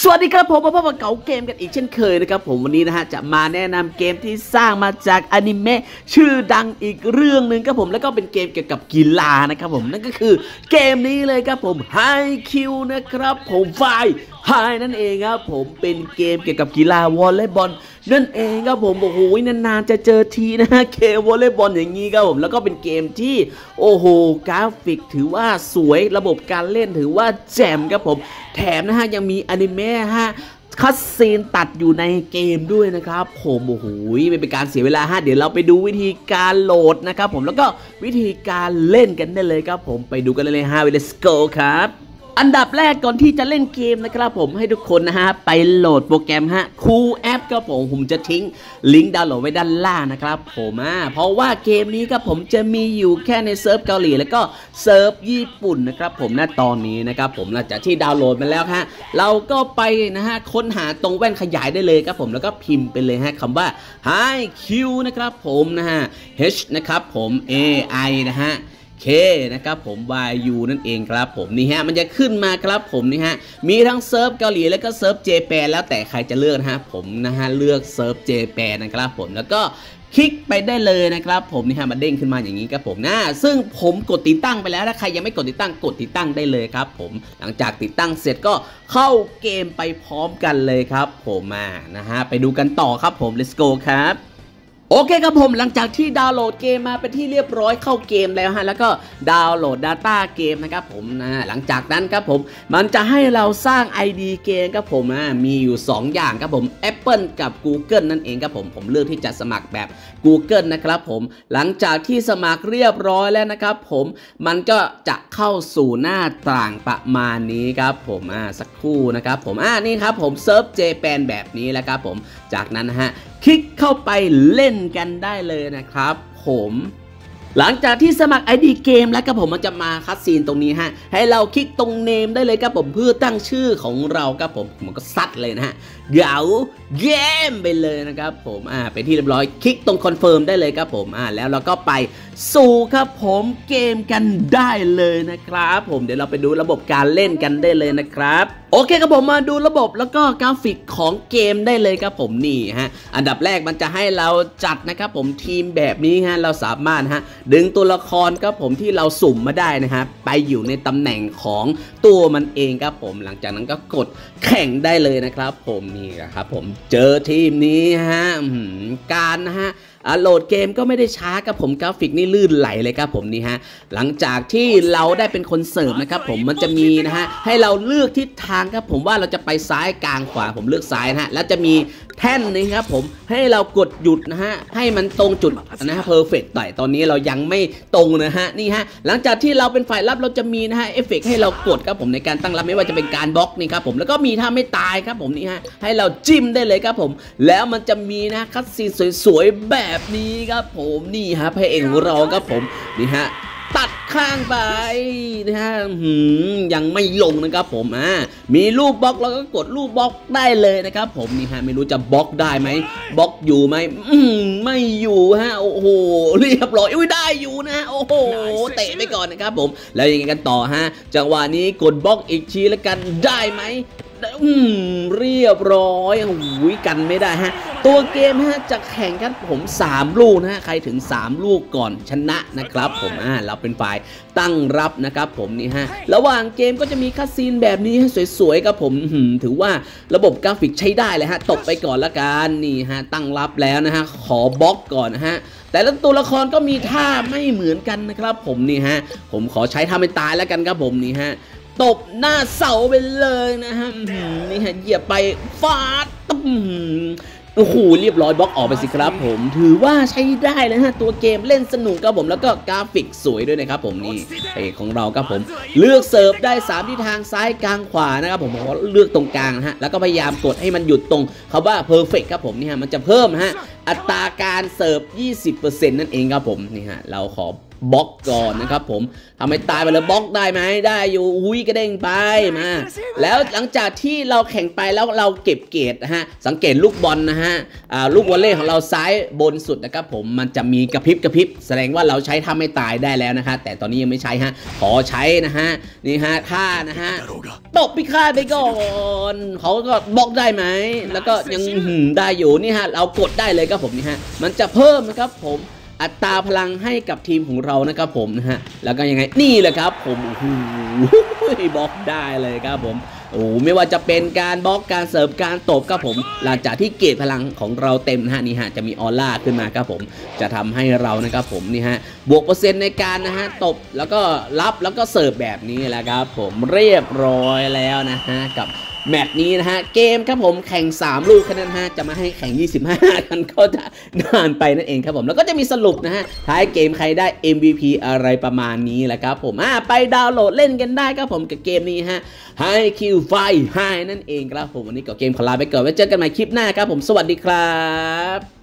วัสดีครับผมมาพบกับเก๋าเกมกันอีกเช่นเคยนะครับผมวันนี้นะฮะจะมาแนะนำเกมที่สร้างมาจากอนิเมะชื่อดังอีกเรื่องหนึ่งครับผมแล้วก็เป็นเกมเกี่ยวกับกีฬานะครับผมนั่นก็คือเกมนี้เลยครับผมไฮคิวนะครับผมไฟไฮนั่นเองครับผมเป็นเกมเกี่ยวกับกีฬาวอลเลย์บอลนั่นเองครับผมโอ้โหนานๆจะเจอทีนะฮะเกมวอลเลย์บอลอย่างนี้ครับผมแล้วก็เป็นเกมที่โอ้โหกราฟิกถือว่าสวยระบบการเล่นถือว่าแจ่มครับผมแถมนะฮะยังมีอนิเมะฮะคัสซีนตัดอยู่ในเกมด้วยนะครับผมโอ้โหไม่เป็นการเสียเวลาฮะเดี๋ยวเราไปดูวิธีการโหลดนะครับผมแล้วก็วิธีการเล่นกันได้เลยครับผมไปดูกันเลยฮะ Let's go ครับอันดับแรกก่อนที่จะเล่นเกมนะครับผมให้ทุกคนนะฮะไปโหลดโปรแกรมฮะ Cool App ครับผมจะทิ้งลิงก์ดาวน์โหลดไว้ด้านล่างนะครับผมเพราะว่าเกมนี้ครับผมจะมีอยู่แค่ในเซิร์ฟเกาหลีแล้วก็เซิร์ฟญี่ปุ่นนะครับผมณตอนนี้นะครับผมหลังจากที่ดาวน์โหลดมาแล้วฮะเราก็ไปนะฮะค้นหาตรงแว่นขยายได้เลยครับผมแล้วก็พิมพ์ไปเลยฮะคำว่า Hi Q นะครับผมนะฮะ H นะครับผม AI นะฮะK นะครับผม YU นั่นเองครับผมนี่ฮะมันจะขึ้นมาครับผมนี่ฮะมีทั้งเซิร์ฟเกาหลีแล้วก็เซิร์ฟเจแปนแล้วแต่ใครจะเลือกนะฮะผมนะฮะเลือกเซิร์ฟเจแปนนะครับผมแล้วก็คลิกไปได้เลยนะครับผมนี่ฮะมาเด้งขึ้นมาอย่างนี้ครับผมซึ่งผมกดติดตั้งไปแล้วถ้าใครยังไม่กดติดตั้งกดติดตั้งได้เลยครับผมหลังจากติดตั้งเสร็จก็เข้าเกมไปพร้อมกันเลยครับผมนะฮะไปดูกันต่อครับผม Let's go ครับโอเคครับผมหลังจากที่ดาวน์โหลดเกมมาเป็นที่เรียบร้อยเข้าเกมแล้วฮะแล้วก็ดาวน์โหลด Data เกมนะครับผมหลังจากนั้นครับผมมันจะให้เราสร้าง ID เกมครับผมมีอยู่2อย่างครับผม Apple กับ Google นั่นเองครับผมเลือกที่จะสมัครแบบ Google นะครับผมหลังจากที่สมัครเรียบร้อยแล้วนะครับผมมันก็จะเข้าสู่หน้าต่างประมาณนี้ครับผมสักครู่นะครับผมนี่ครับผมเซิร์ฟเจแปนแบบนี้แล้วครับผมจากนั้นนะฮะคลิกเข้าไปเล่นกันได้เลยนะครับผมหลังจากที่สมัคร ID เกมแล้วครับผมมันจะมาคัสซีนตรงนี้ฮะให้เราคลิกตรงเนมได้เลยครับผมเพื่อตั้งชื่อของเราครับผมก็ซัดเลยนะฮะเก๋าเกมไปเลยนะครับผมเป็นที่เรียบร้อยคลิกตรงคอนเฟิร์มได้เลยครับผมแล้วเราก็ไปสู่ครับผมเกมกันได้เลยนะครับผมเดี๋ยวเราไปดูระบบการเล่นกันได้เลยนะครับโอเคครับผมมาดูระบบแล้วก็กราฟิกของเกมได้เลยครับผมนี่ฮะอันดับแรกมันจะให้เราจัดนะครับผมทีมแบบนี้ฮะเราสามารถฮะดึงตัวละครครับผมที่เราสุ่มมาได้นะครับไปอยู่ในตำแหน่งของตัวมันเองครับผมหลังจากนั้นก็กดแข่งได้เลยนะครับผมนี่ครับผมเจอทีมนี้ฮะการนะฮะโหลดเกมก็ไม่ได้ช้าครับผมกราฟิกนี่ลื่นไหลเลยครับผมนี่ฮะหลังจากที่เราได้เป็นคนเสิร์ฟนะครับผมมันจะมีนะฮะให้เราเลือกทิศทางครับผมว่าเราจะไปซ้ายกลางขวาผมเลือกซ้ายนะฮะแล้วจะมีแท่นนี้ครับผมให้เรากดหยุดนะฮะให้มันตรงจุดนะฮะเพอร์เฟกต์แต่ตอนนี้เรายังไม่ตรงนะฮะนี่ฮะหลังจากที่เราเป็นฝ่ายรับเราจะมีนะฮะเอฟเฟกต์ให้เรากดครับผมในการตั้งรับไม่ว่าจะเป็นการบล็อกนี่ครับผมแล้วก็มีท่าไม่ตายครับผมนี่ฮะให้เราจิ้มได้เลยครับผมแล้วมันจะมีนะคัสซีนสวยๆแบบนี้ครับผมนี่ฮะพระเอกของเราครับผมนี่ฮะตัดข้างไปนะฮะยังไม่ลงนะครับผมมีรูปบล็อกแล้วก็กดรูปบล็อกได้เลยนะครับผมนี่ฮะไม่รู้จะบล็อกได้ไหมบล็อกอยู่ไหมไม่อยู่ฮะโอ้โหเรียบร้อยได้อยู่นะโอ้โหเตะไปก่อนนะครับผมแล้วยังไงกันต่อฮะจังหวะนี้กดบล็อกอีกทีแล้วกันได้ไหมเรียบร้อยกันไม่ได้ฮะตัวเกมฮะจะแข่งกันผม3ลูกนะฮะใครถึง3ลูกก่อนชนะนะครับผมเราเป็นฝ่ายตั้งรับนะครับผมนี่ฮะระหว่างเกมก็จะมีคัสซีนแบบนี้ให้สวยๆครับผมถือว่าระบบกราฟิกใช้ได้เลยฮะตบไปก่อนละกันนี่ฮะตั้งรับแล้วนะฮะขอบล็อกก่อนนะฮะแต่ละตัวละครก็มีท่าไม่เหมือนกันนะครับผมนี่ฮะผมขอใช้ท่าไม่ตายแล้วกันครับผมนี่ฮะตบหน้าเสาไปเลยนะฮะนี่ฮะเหยียบไปฟาดโอ้โหเรียบร้อยบล็อกออกไปสิครับผมถือว่าใช้ได้เลยฮะตัวเกมเล่นสนุกครับผมแล้วก็กราฟิกสวยด้วยนะครับผมนี่เอกของเราครับผมเลือกเสิร์ฟได้3ทิศทางซ้ายกลางขวานะครับผมเลือกตรงกลางนะฮะแล้วก็พยายามกดให้มันหยุดตรงคำว่า perfect ครับผมนี่ฮะมันจะเพิ่มฮะอัตราการเสิร์ฟ 20% นั่นเองครับผมนี่ฮะเราขอบล็อกก่อนนะครับผมทำให้ตายไปเลยบล็อกได้ไหมได้อยู่อุ้ยกระเด้งไปมาแล้วหลังจากที่เราแข่งไปแล้วเราเก็บเกรดนะฮะสังเกตลูกบอลนะฮะลูกวอลเลย์ของเราซ้ายบนสุดนะครับผมมันจะมีกระพริบแสดงว่าเราใช้ทำให้ตายได้แล้วนะฮะแต่ตอนนี้ยังไม่ใช้ฮะขอใช้นะฮะนี่ฮะท่านะฮะตบพิฆาตไปก่อนเขาก็บล็อกได้ไหมแล้วก็ยังได้อยู่นี่ฮะเรากดได้เลยครับผมนี่ฮะมันจะเพิ่มนะครับผมอัตราพลังให้กับทีมของเรานะครับผมนะฮะแล้วก็ยังไงนี่แหละครับผมโอ้โหบล็อกได้เลยครับผมโอ้ไม่ว่าจะเป็นการบล็อกการเสิร์ฟการตบครับผมหลังจากที่เกจพลังของเราเต็มนะฮะนี่ฮะจะมีออร่าขึ้นมาครับผมจะทำให้เรานะครับผมนี่ฮะบวกเปอร์เซ็นต์ในการนะฮะตบแล้วก็รับแล้วก็เสิร์ฟแบบนี้แหละครับผมเรียบร้อยแล้วนะฮะกับแมตช์นี้นะฮะเกมครับผมแข่ง3ลูกแค่นั้นฮะจะมาให้แข่ง25กันก็จะนานไปนั่นเองครับผมแล้วก็จะมีสรุปนะฮะท้ายเกมใครได้ MVP อะไรประมาณนี้แหละครับผมไปดาวน์โหลดเล่นกันได้ครับผมกับเกมนี้ฮะ High Q Fight High นั่นเองครับผมวันนี้ก็เกมขอลาไปก่อนไว้เจอกันใหม่คลิปหน้าครับผมสวัสดีครับ